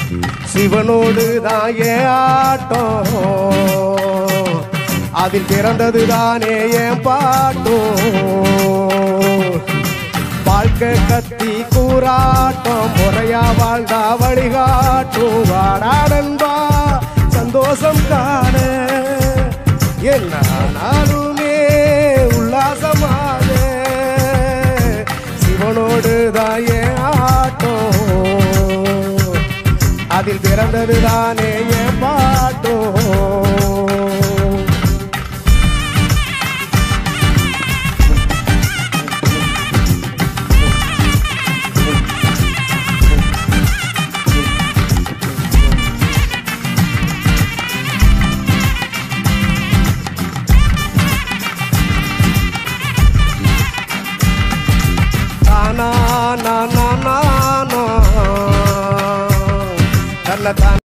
சிவனோடு தான் ஏன் ஆட்டம், அதில் பிறந்தது தானே என் பாட்டும். வாழ்க்கை கத்தி கூறாட்டம், முறையா வாழ்ந்தா வழிகாட்டும். வாடாடன்பா சந்தோஷம் காண என்னாலுமே உல்லாசமாக, சிவனோடு தான் ஏன் ஆட்டம், அதில் பிறந்தது தானே என் பாட்டும். na na na na na na na